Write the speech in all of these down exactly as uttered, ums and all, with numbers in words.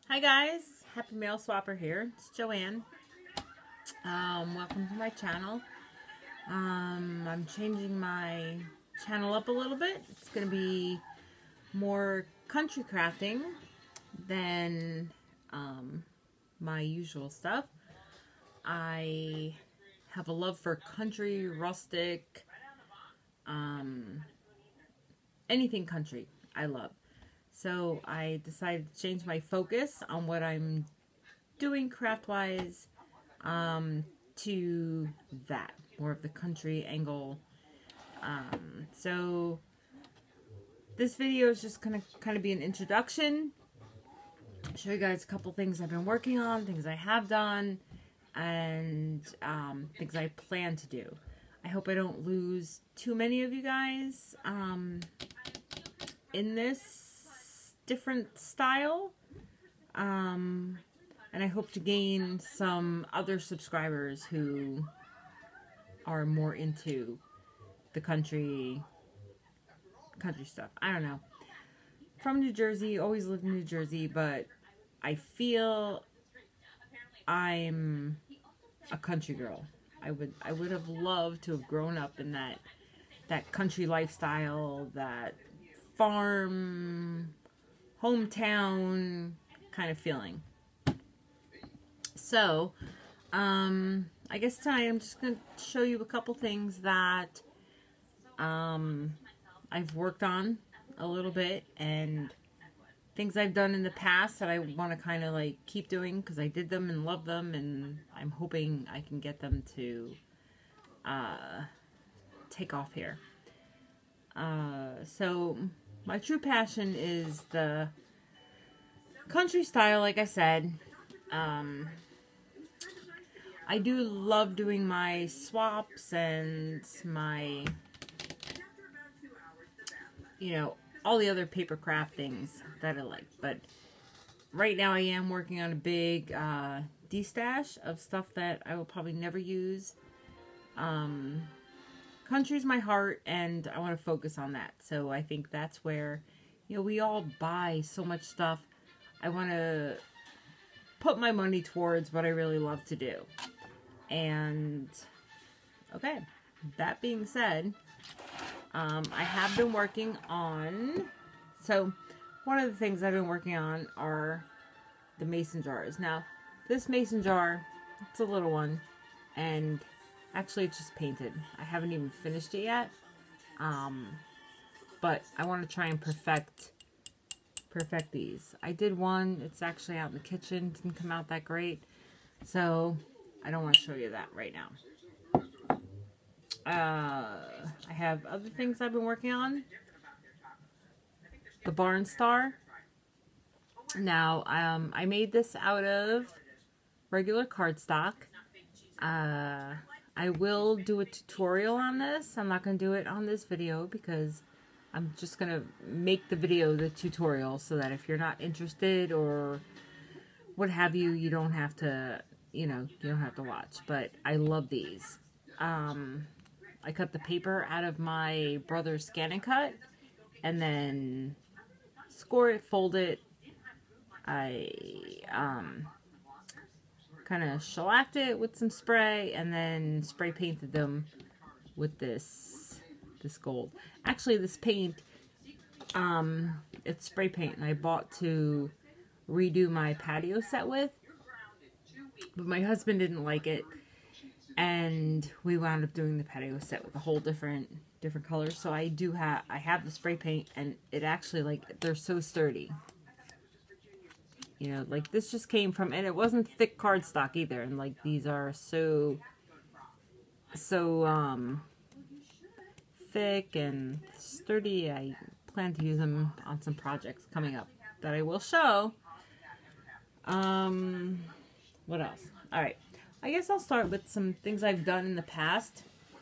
Hi guys, Happy Mail Swapper here. It's Joanne. Um, welcome to my channel. Um, I'm changing my channel up a little bit. It's going to be more country crafting than um, my usual stuff. I have a love for country, rustic, um, anything country I love. So I decided to change my focus on what I'm doing craft-wise um, to that, more of the country angle. Um, so this video is just going to kind of be an introduction, show you guys a couple things I've been working on, things I have done, and um, things I plan to do. I hope I don't lose too many of you guys um, in this different style, um, and I hope to gain some other subscribers who are more into the country country stuff. I don't know. From New Jersey, always lived in New Jersey, but I feel I'm a country girl. I would I would have loved to have grown up in that that country lifestyle, that farm, hometown kind of feeling. So, um, I guess tonight I'm just going to show you a couple things that um, I've worked on a little bit, and things I've done in the past that I want to kind of like keep doing because I did them and love them, and I'm hoping I can get them to uh, take off here. Uh, so my true passion is the country style, like I said. Um, I do love doing my swaps and my, you know, all the other paper craft things that I like. But right now I am working on a big uh, de-stash of stuff that I will probably never use. Um, country's my heart, and I want to focus on that. So I think that's where, you know, we all buy so much stuff. I want to put my money towards what I really love to do. And, okay, that being said, um, I have been working on, so one of the things I've been working on are the mason jars. Now, this mason jar, it's a little one, and actually it's just painted. I haven't even finished it yet, um, but I want to try and perfect perfect these. I did one, it's actually out in the kitchen, didn't come out that great, so I don't want to show you that right now. Uh, I have other things I've been working on. The Barn Star. Now, um, I made this out of regular cardstock. Uh, I will do a tutorial on this. I'm not going to do it on this video because I'm just going to make the video the tutorial so that if you're not interested or what have you, you don't have to, you know, you don't have to watch. But I love these. Um, I cut the paper out of my brother's Scan and Cut and then score it, fold it. I um, kind of shellacked it with some spray and then spray painted them with this this gold. Actually, this paint, um, it's spray paint, and I bought to redo my patio set with, but my husband didn't like it, and we wound up doing the patio set with a whole different different colors. So I do have I have the spray paint, and it actually, like, they're so sturdy. You know, like this just came from, and it wasn't thick cardstock either, and like these are so so um thick and sturdy. I plan to use them on some projects coming up that I will show. Um, what else? Alright, I guess I'll start with some things I've done in the past.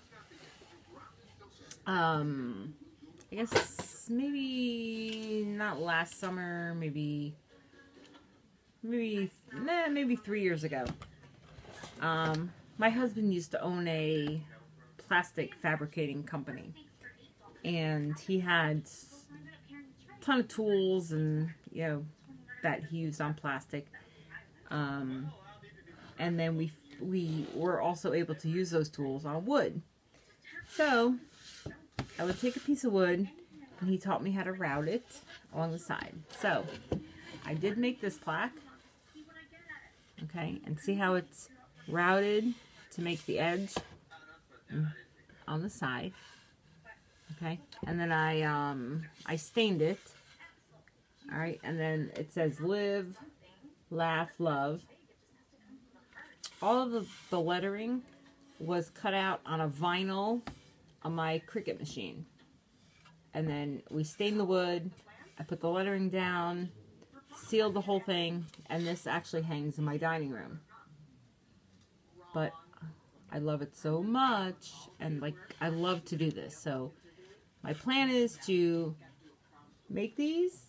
Um, I guess maybe not last summer, maybe, maybe, nah, maybe three years ago. Um, my husband used to own a plastic fabricating company, and he had a ton of tools and, you know, that he used on plastic. Um, and then we, we were also able to use those tools on wood. So I would take a piece of wood, and he taught me how to route it along the side. So I did make this plaque. Okay, and see how it's routed to make the edge on the side. Okay, and then I um I stained it. All right, and then it says live, laugh, love. All of the, the lettering was cut out on a vinyl on my Cricut machine. And then we stained the wood. I put the lettering down, sealed the whole thing, and this actually hangs in my dining room. But I love it so much, and like I love to do this. So my plan is to make these,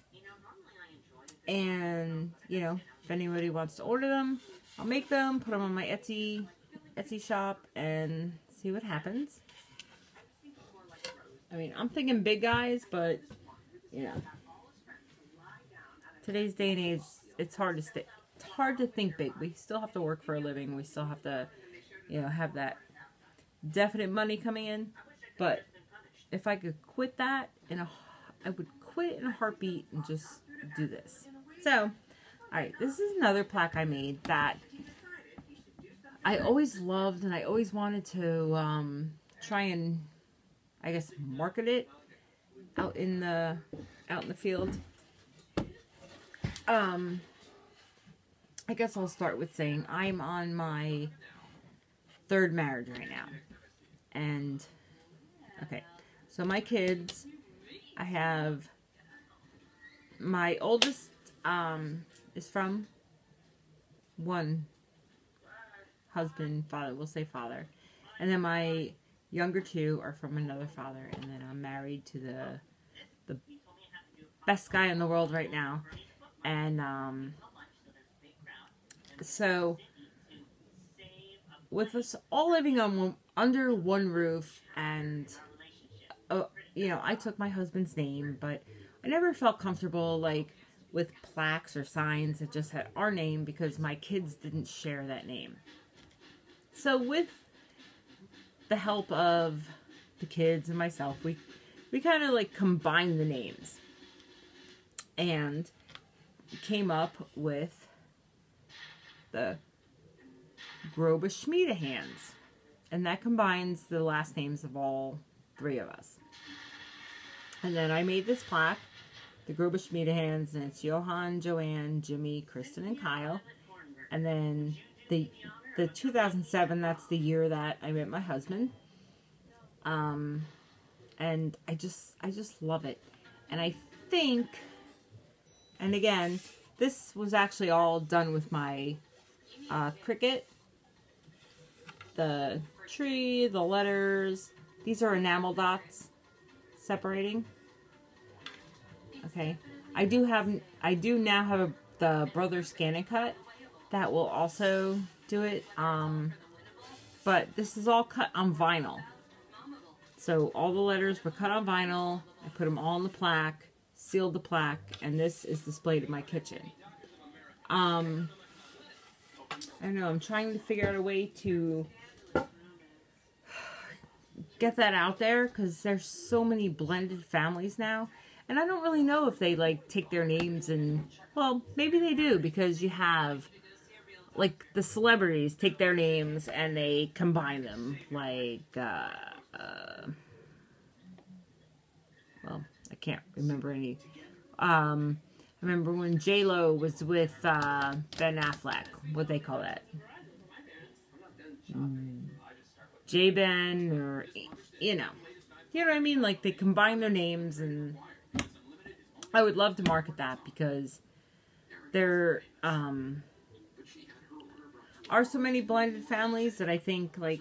and you know, if anybody wants to order them, I'll make them, put them on my Etsy Etsy shop, and see what happens. I mean, I'm thinking big, guys, but you know, today's day and age, it's hard to stay. It's hard to think big. We still have to work for a living. We still have to, you know, have that definite money coming in. But if I could quit that in a, I would quit in a heartbeat and just do this. So, all right, this is another plaque I made that I always loved, and I always wanted to um, try and, I guess, market it out in the out in the field. Um, I guess I'll start with saying I'm on my third marriage right now, and okay, so my kids, I have my oldest um, is from one husband, father, we'll say father, and then my younger two are from another father, and then I'm married to the the best guy in the world right now. And um, so with us all living on one, under one roof, and uh, you know, I took my husband's name, but I never felt comfortable like with plaques or signs that just had our name, because my kids didn't share that name. So with the help of the kids and myself, we we kind of like combined the names and came up with the Grobe Schmiedehans, and that combines the last names of all three of us. And then I made this plaque, the Grobe Schmiedehans, and it's Johan, Joanne, Jimmy, Kristen, and Kyle. And then the the two thousand seven, that's the year that I met my husband. Um, and I just, I just love it. And I think, and again, this was actually all done with my uh, Cricut. The tree, the letters, these are enamel dots separating. Okay. I do have, I do now have a, the Brother Scan and Cut that will also do it. Um, but this is all cut on vinyl. So all the letters were cut on vinyl. I put them all in the plaque, sealed the plaque, and this is displayed in my kitchen. Um, I don't know, I'm trying to figure out a way to get that out there, because there's so many blended families now. And I don't really know if they, like, take their names and, well, maybe they do, because you have, like, the celebrities take their names and they combine them. Like, uh, uh, well, I can't remember any. Um, I remember when J Lo was with uh, Ben Affleck. What they call that? Mm, J-Ben, or, you know. You know what I mean? Like, they combine their names, and I would love to market that, because there um, are so many blended families that I think, like,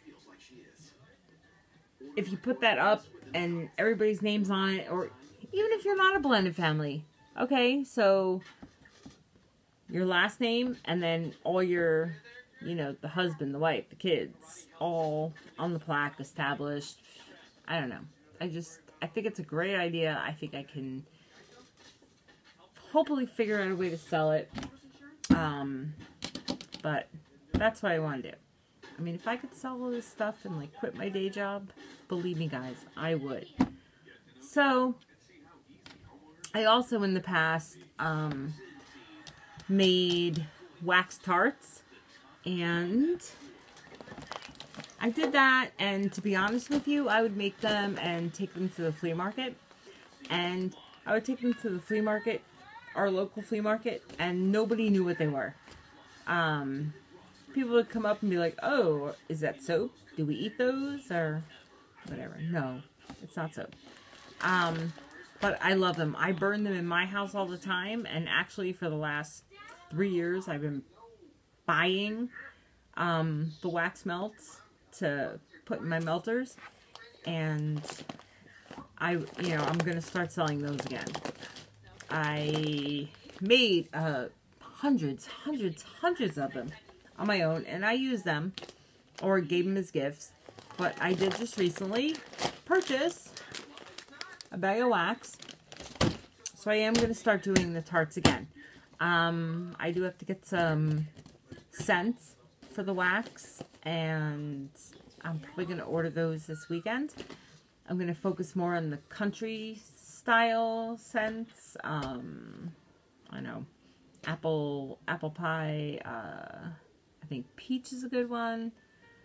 if you put that up and everybody's name's on it, or even if you're not a blended family, okay, so your last name and then all your, you know, the husband, the wife, the kids, all on the plaque, established. I don't know. I just, I think it's a great idea. I think I can hopefully figure out a way to sell it. Um, but that's what I want to do. I mean, if I could sell all this stuff and like quit my day job, believe me guys, I would. So, I also in the past um, made wax tarts, and I did that, and to be honest with you, I would make them and take them to the flea market, and I would take them to the flea market, our local flea market, and nobody knew what they were. Um, people would come up and be like, oh, is that soap? Do we eat those? Or whatever. No, it's not soap. Um, but I love them. I burn them in my house all the time, and actually for the last three years I've been buying um, the wax melts to put in my melters, and I, you know, I'm going to start selling those again. I made uh, hundreds, hundreds, hundreds of them on my own, and I use them or gave them as gifts. But I did just recently purchase a bag of wax, so I am going to start doing the tarts again. Um, I do have to get some scents for the wax, and I'm probably going to order those this weekend. I'm going to focus more on the country style scents. Um, I know, apple, apple pie, uh, I think peach is a good one.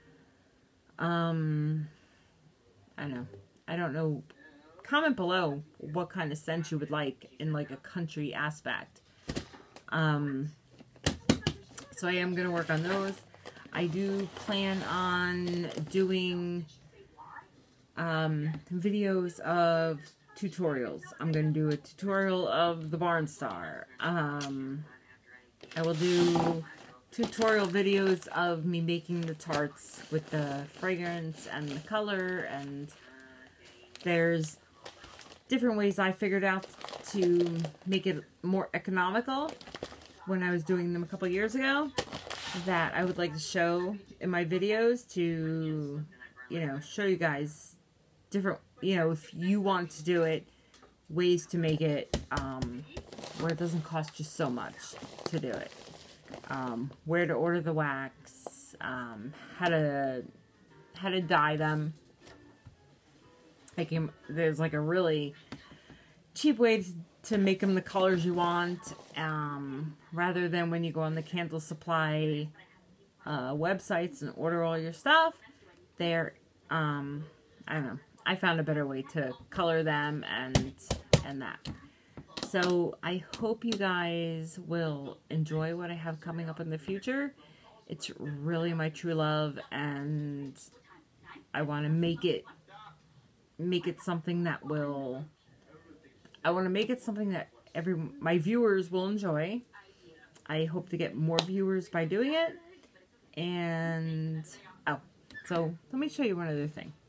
Um, I don't know. I don't know. Comment below what kind of scent you would like in like a country aspect. Um, so I am going to work on those. I do plan on doing um, videos of tutorials. I'm going to do a tutorial of the Barnstar. Um, I will do tutorial videos of me making the tarts with the fragrance and the color, and there's different ways I figured out to make it more economical when I was doing them a couple years ago that I would like to show in my videos to, you know, show you guys different, you know, if you want to do it, ways to make it um, where it doesn't cost you so much to do it. Um, where to order the wax, um, how to how to dye them. Like, there's like a really cheap way to, to make them the colors you want, um, rather than when you go on the Candle Supply uh, websites and order all your stuff. They're, um, I don't know. I found a better way to color them and and that. So I hope you guys will enjoy what I have coming up in the future. It's really my true love, and I want to make it make it something that will I want to make it something that every my viewers will enjoy. I hope to get more viewers by doing it. And oh, so let me show you one other thing.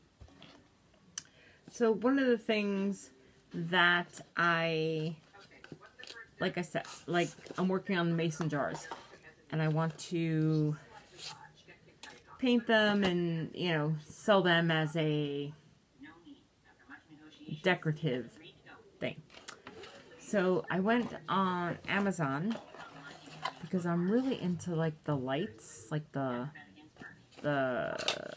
So one of the things that I like I said, like I'm working on the mason jars, and I want to paint them and, you know, sell them as a decorative thing. So I went on Amazon because I'm really into like the lights, like the the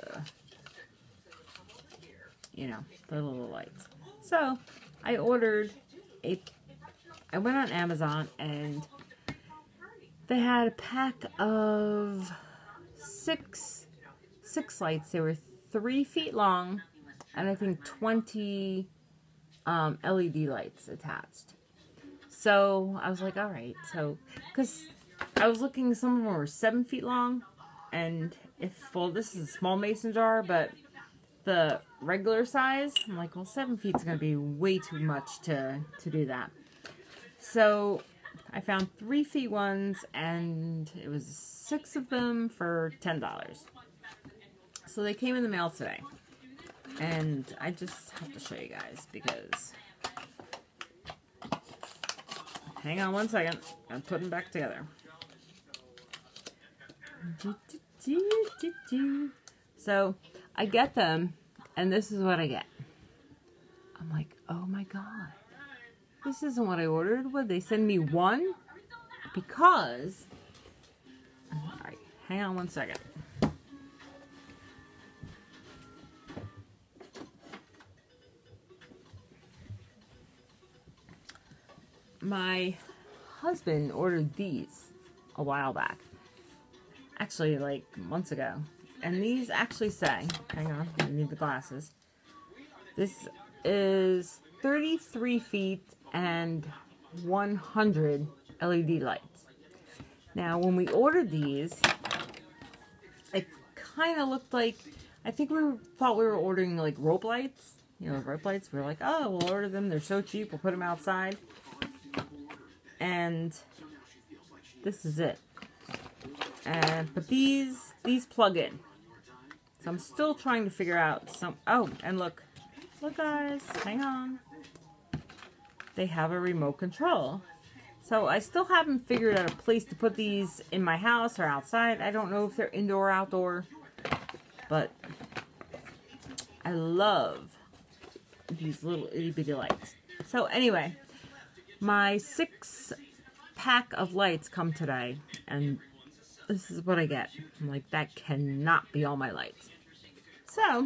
you know, the little lights. So I ordered a I went on Amazon, and they had a pack of six six lights. They were three feet long, and I think twenty um, L E D lights attached. So I was like, all right. So, because I was looking, some of them were seven feet long, and if, well, this is a small mason jar, but the regular size, I'm like, well, seven feet is going to be way too much to, to do that. So I found three feet ones, and it was six of them for ten dollars. So they came in the mail today. And I just have to show you guys because... Hang on one second. I'm putting them back together. So I get them, and this is what I get. I'm like, oh my god. this isn't what I ordered. Would they send me one? Because, alright, hang on one second. My husband ordered these a while back. Actually, like months ago. And these actually say, hang on, I need the glasses. This is thirty-three feet and one hundred L E D lights. Now, when we ordered these, it kind of looked like, I think we were, thought we were ordering like rope lights. You know, rope lights. We were like, oh, we'll order them. They're so cheap. We'll put them outside. And this is it. And but these these plug in. So I'm still trying to figure out some. Oh, and look, look, guys, hang on. They have a remote control. So I still haven't figured out a place to put these in my house or outside. I don't know if they're indoor or outdoor, but I love these little itty bitty lights. So anyway. My six pack of lights come today, and this is what I get. I'm like, that cannot be all my lights. So,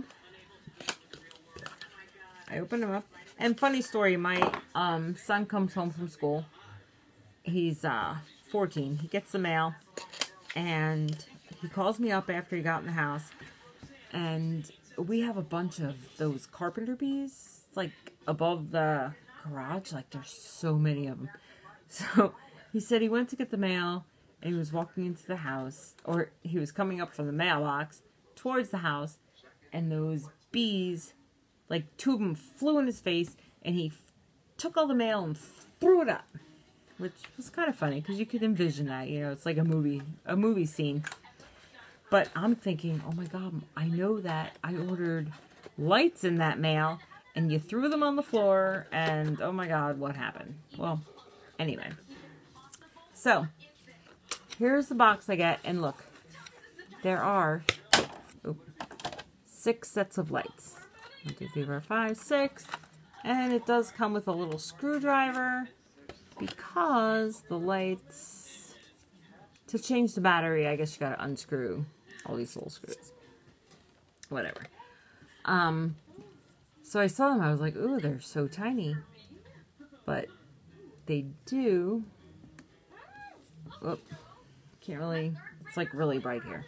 I open them up. And funny story, my um, son comes home from school. He's uh, fourteen. He gets the mail, and he calls me up after he got in the house. And we have a bunch of those carpenter bees, like above the garage. Like there's so many of them. So he said he went to get the mail and he was walking into the house, or he was coming up from the mailbox towards the house, and those bees, like two of them flew in his face, and he took all the mail and threw it up, which was kind of funny because you could envision that, you know, it's like a movie a movie scene. But I'm thinking, oh my god, I know that I ordered lights in that mail and you threw them on the floor, and oh my god, what happened? Well, anyway. So, here's the box I get, and look. There are oh, six sets of lights. One, two, three, four, five, six. And it does come with a little screwdriver, because the lights, to change the battery, I guess you gotta unscrew all these little screws. Whatever. Um... So I saw them, I was like, ooh, they're so tiny. But they do, oh, can't really, it's like really bright here.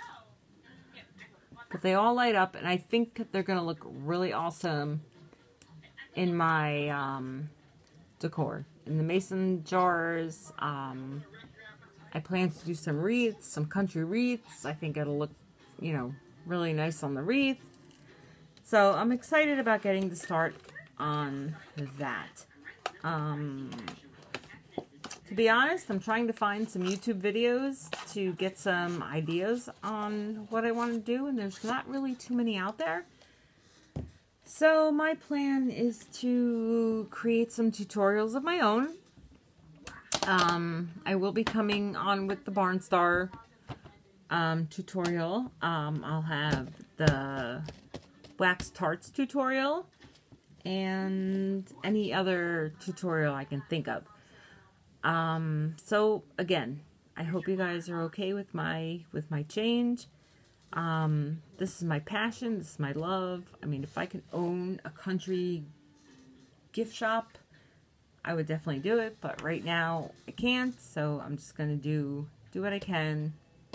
But they all light up, and I think they're going to look really awesome in my um, decor. In the mason jars, um, I plan to do some wreaths, some country wreaths. I think it'll look, you know, really nice on the wreath. So I'm excited about getting to start on that. Um, to be honest, I'm trying to find some YouTube videos to get some ideas on what I want to do, and there's not really too many out there. So my plan is to create some tutorials of my own. Um, I will be coming on with the Barnstar um, tutorial. Um, I'll have the wax tarts tutorial and any other tutorial I can think of. Um, so again, I hope you guys are okay with my with my change. Um, this is my passion. This is my love. I mean, if I could own a country gift shop, I would definitely do it. But right now, I can't. So I'm just gonna do do what I can.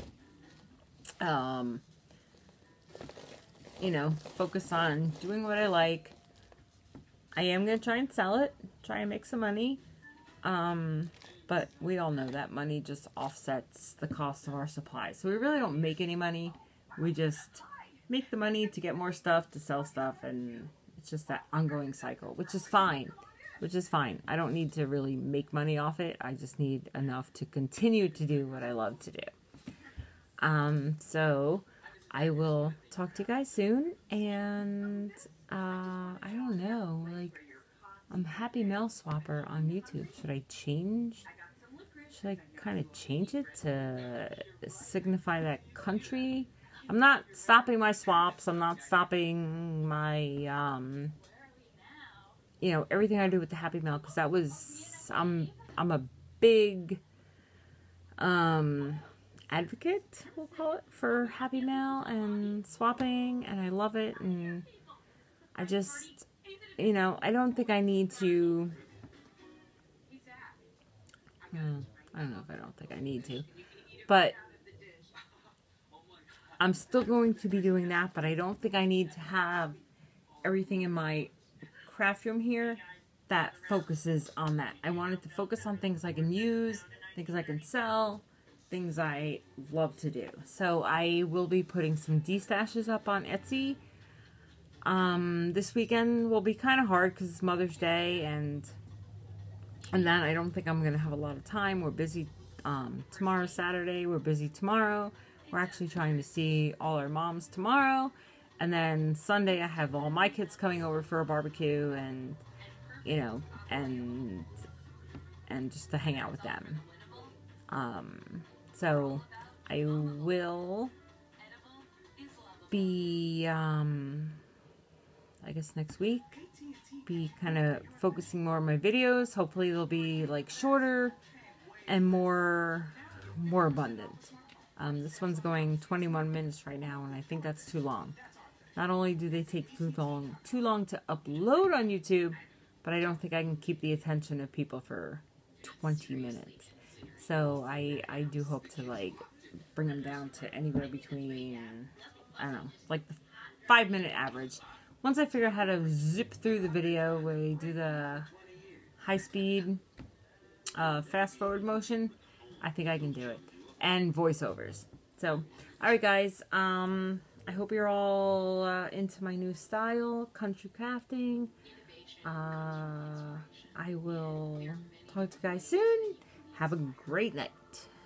Um. You know, focus on doing what I like. I am going to try and sell it, try and make some money. Um, but we all know that money just offsets the cost of our supplies. So we really don't make any money. We just make the money to get more stuff, to sell stuff, and it's just that ongoing cycle, which is fine. Which is fine. I don't need to really make money off it. I just need enough to continue to do what I love to do. Um, so I will talk to you guys soon, and uh, I don't know, like, I'm Happy Mail Swapper on YouTube. Should I change? Should I kind of change it to signify that country? I'm not stopping my swaps. I'm not stopping my, um, you know, everything I do with the Happy Mail, because that was, I'm, I'm a big, um, advocate, we'll call it, for Happy Mail and swapping, and I love it, and I just, you know, I don't think I need to, hmm, I don't know if I don't think I need to, but I'm still going to be doing that, but I don't think I need to have everything in my craft room here that focuses on that. I wanted to focus on things I can use, things I can sell, things I love to do. So I will be putting some D-stashes up on Etsy. Um, this weekend will be kind of hard because it's Mother's Day, and and then I don't think I'm going to have a lot of time. We're busy um, tomorrow, Saturday. We're busy tomorrow. We're actually trying to see all our moms tomorrow. And then Sunday I have all my kids coming over for a barbecue, and, you know, and, and just to hang out with them. Um, so I will be, um, I guess next week, be kind of focusing more on my videos. Hopefully they'll be like shorter and more, more abundant. Um, this one's going twenty-one minutes right now, and I think that's too long. Not only do they take too long, too long to upload on YouTube, but I don't think I can keep the attention of people for twenty minutes. So I, I do hope to like bring them down to anywhere between, I don't know, like the five minute average. Once I figure out how to zip through the video, where you do the high speed, uh, fast forward motion, I think I can do it. And voiceovers. So, alright guys, um, I hope you're all uh, into my new style, country crafting. Uh, I will talk to you guys soon. Have a great night.